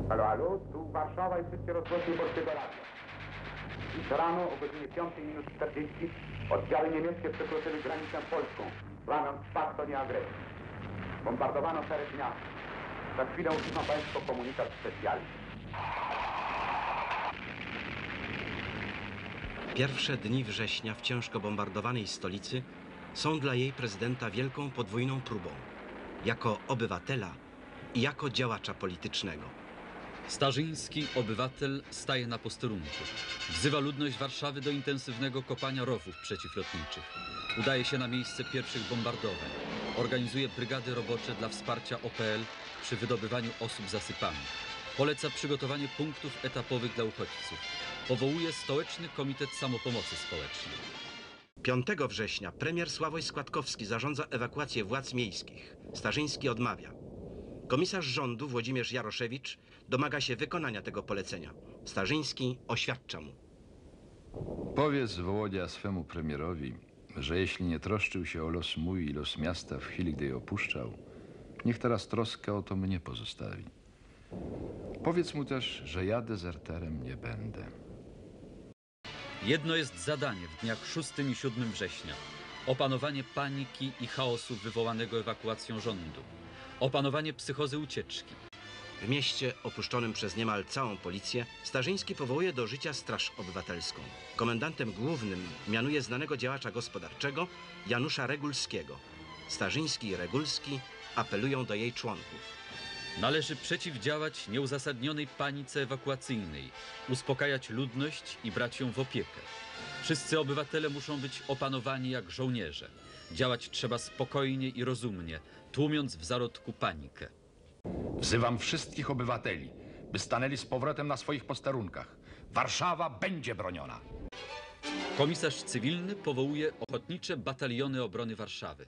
Halo, halo, tu Warszawa i wszystkie rozgłośnie Polskiego Radia. Dziś rano o godzinie 5:40 oddziały niemieckie przekroczyły granicę polską, łamiąc pakt o nieagresji. Bombardowano szereg miast. Za chwilę usłyszą Państwo komunikat specjalny. Pierwsze dni września w ciężko bombardowanej stolicy są dla jej prezydenta wielką podwójną próbą. Jako obywatela i jako działacza politycznego. Starzyński, obywatel, staje na posterunku. Wzywa ludność Warszawy do intensywnego kopania rowów przeciwlotniczych. Udaje się na miejsce pierwszych bombardowań. Organizuje brygady robocze dla wsparcia OPL przy wydobywaniu osób zasypanych. Poleca przygotowanie punktów etapowych dla uchodźców. Powołuje Stołeczny Komitet Samopomocy Społecznej. 5 września premier Sławoj Składkowski zarządza ewakuację władz miejskich. Starzyński odmawia. Komisarz rządu Włodzimierz Jaroszewicz domaga się wykonania tego polecenia. Starzyński oświadcza mu. Powiedz, Wołodia, swemu premierowi, że jeśli nie troszczył się o los mój i los miasta w chwili, gdy je opuszczał, niech teraz troskę o to mnie pozostawi. Powiedz mu też, że ja dezerterem nie będę. Jedno jest zadanie w dniach 6 i 7 września. Opanowanie paniki i chaosu wywołanego ewakuacją rządu. Opanowanie psychozy ucieczki. W mieście opuszczonym przez niemal całą policję Starzyński powołuje do życia Straż Obywatelską. Komendantem głównym mianuje znanego działacza gospodarczego Janusza Regulskiego. Starzyński i Regulski apelują do jej członków. Należy przeciwdziałać nieuzasadnionej panice ewakuacyjnej, uspokajać ludność i brać ją w opiekę. Wszyscy obywatele muszą być opanowani jak żołnierze. Działać trzeba spokojnie i rozumnie, tłumiąc w zarodku panikę. Wzywam wszystkich obywateli, by stanęli z powrotem na swoich posterunkach. Warszawa będzie broniona. Komisarz cywilny powołuje ochotnicze bataliony obrony Warszawy.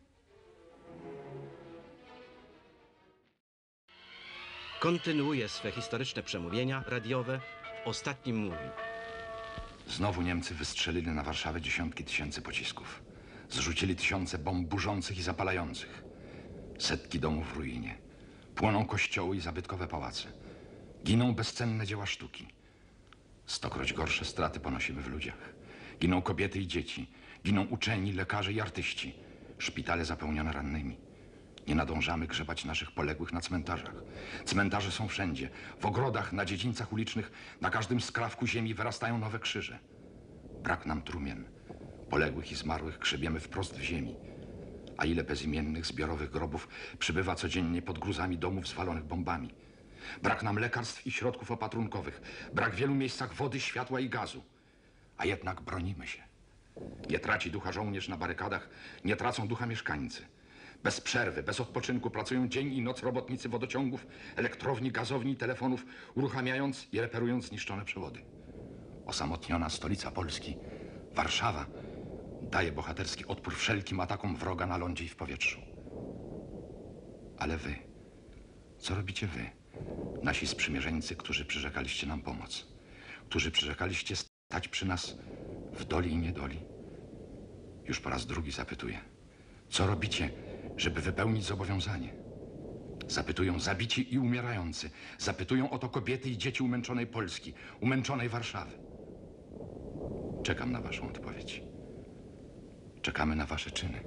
Kontynuuje swe historyczne przemówienia radiowe. Ostatnim mówi. Znowu Niemcy wystrzelili na Warszawę dziesiątki tysięcy pocisków. Zrzucili tysiące bomb burzących i zapalających. Setki domów w ruinie. Płoną kościoły i zabytkowe pałace. Giną bezcenne dzieła sztuki. Stokroć gorsze straty ponosimy w ludziach. Giną kobiety i dzieci. Giną uczeni, lekarze i artyści. Szpitale zapełnione rannymi. Nie nadążamy grzebać naszych poległych na cmentarzach. Cmentarze są wszędzie. W ogrodach, na dziedzińcach ulicznych, na każdym skrawku ziemi wyrastają nowe krzyże. Brak nam trumien. Poległych i zmarłych grzebiemy wprost w ziemi. A ile bezimiennych, zbiorowych grobów przybywa codziennie pod gruzami domów zwalonych bombami. Brak nam lekarstw i środków opatrunkowych. Brak w wielu miejscach wody, światła i gazu. A jednak bronimy się. Nie traci ducha żołnierz na barykadach, nie tracą ducha mieszkańcy. Bez przerwy, bez odpoczynku pracują dzień i noc robotnicy wodociągów, elektrowni, gazowni, telefonów, uruchamiając i reperując zniszczone przewody. Osamotniona stolica Polski, Warszawa, daje bohaterski odpór wszelkim atakom wroga na lądzie i w powietrzu. Ale wy, co robicie wy, nasi sprzymierzeńcy, którzy przyrzekaliście nam pomoc, którzy przyrzekaliście stać przy nas w doli i niedoli? Już po raz drugi zapytuję, co robicie, żeby wypełnić zobowiązanie? Zapytują zabici i umierający. Zapytują o to kobiety i dzieci umęczonej Polski, umęczonej Warszawy. Czekam na waszą odpowiedź. Czekamy na wasze czyny.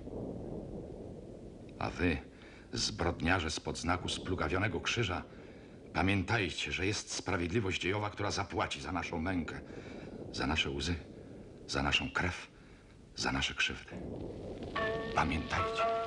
A wy, zbrodniarze spod znaku splugawionego krzyża, pamiętajcie, że jest sprawiedliwość dziejowa, która zapłaci za naszą mękę, za nasze łzy, za naszą krew, za nasze krzywdy. Pamiętajcie.